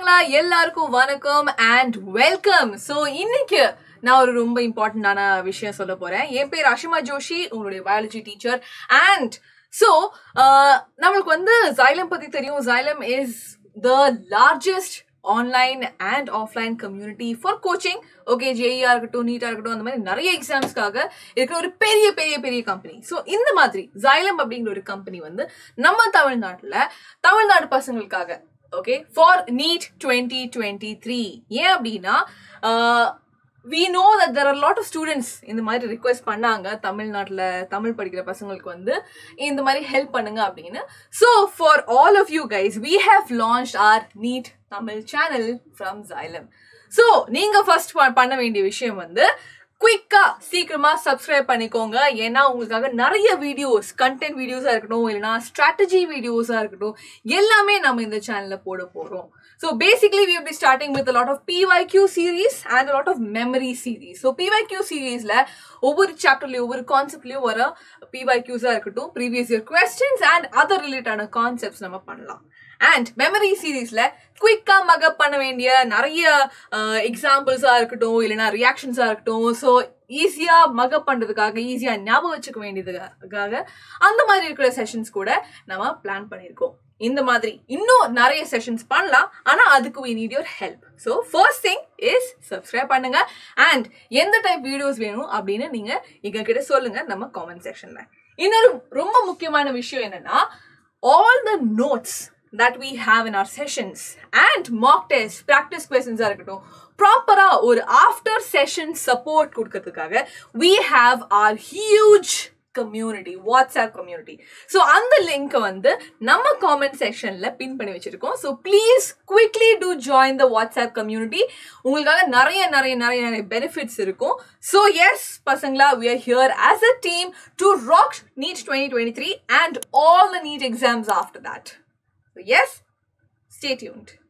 பசங்களா எல்லாருக்கும் வணக்கம் and welcome. So இன்னைக்கு நான் ஒரு ரொம்ப இம்பார்ட்டன்டான விஷயம் சொல்ல போறேன். என் பேர் அஷிமா ஜோஷி, உங்களுடைய பயாலஜி டீச்சர். And so நம்மளுக்கு வந்து Xylem பத்தி தெரியும். Xylem is the largest online and offline community for coaching. Okay, JEE இருக்கட்டும், NEET இருக்கட்டும், அந்த மாதிரி நிறைய எக்ஸாம்ஸ்க்காக இருக்கிற ஒரு பெரிய பெரிய பெரிய கம்பெனி. ஸோ இந்த மாதிரி Xylem அப்படிங்கிற ஒரு கம்பெனி வந்து நம்ம தமிழ்நாடு பசங்களுக்காக okay for NEET 2023. ஏன் அப்படின்னா we know that there are a lot of students இந்த மாதிரி ரிக்வெஸ்ட் பண்ணாங்க தமிழ்நாட்டுல தமிழ் படிக்கிற பசங்களுக்கு வந்து இந்த மாதிரி ஹெல்ப் பண்ணுங்க அப்படின்னு. So for all of you guys, we have launched our NEET Tamil channel from Xylem. So நீங்க ஃபர்ஸ்ட் பண்ண வேண்டிய விஷயம் வந்து குயிக்கா சீக்கிரமா சப்ஸ்கிரைப் பண்ணிக்கோங்க. ஏன்னா உங்களுக்காக நிறைய வீடியோஸ், கண்டென்ட் வீடியோஸா இருக்கட்டும், இல்லைன்னா ஸ்ட்ராட்டஜி வீடியோஸா இருக்கட்டும், எல்லாமே நம்ம இந்த சேனல்ல போட போறோம். So basically we will be starting with a lot of PYQ series and a lot of memory series. So PYQ seriesல ஒவ்வொரு சாப்டர்லயும் ஒவ்வொரு கான்செப்ட்லயும் வர PYQஸா இருக்கட்டும், previous year questions and other related concepts நம்ம பண்ணலாம். And memory seriesல குயிக்கா மகப் பண்ண வேண்டிய நிறைய எக்ஸாம்பிள்ஸா இருக்கட்டும், இல்லைன்னா ரியாக்ஷன்ஸா இருக்கட்டும், ஸோ ஈஸியா மகப் பண்றதுக்காக, ஈஸியா ஞாபகம் வச்சுக்க வேண்டியதுக்காக அந்த மாதிரி இருக்கிற செஷன்ஸ் கூட நம்ம பிளான் பண்ணியிருக்கோம். இந்த மாதிரி இன்னும் நிறைய செஷன்ஸ் பண்ணலாம், ஆனா அதுக்கு we need your help. So first thing is subscribe பண்ணுங்க and எந்த டைப் வீடியோஸ் வேணும் அப்படின்னு நீங்க எங்க கிட்ட சொல்லுங்க நம்ம காமெண்ட் செக்ஷன்ல. இன்னொரு ரொம்ப முக்கியமான விஷயம் என்னன்னா, all the notes that we have in our sessions and mock tests, practice questions are இருக்கட்டும், ப்ராப்பரா ஒரு ஆஃப்டர் செஷன் சப்போர்ட் கொடுக்கறதுக்காக we have our huge community, WhatsApp community. So அந்த லிங்க் வந்து நம்ம காமெண்ட் செக்ஷன்ல பின் பண்ணி வச்சிருக்கோம். So please quickly do join the WhatsApp community. உங்களுக்காக நிறைய benefits இருக்கும். So yes பசங்களா, we are here as a team to rock NEET 2023 and all the NEET exams after that. So yes, stay tuned.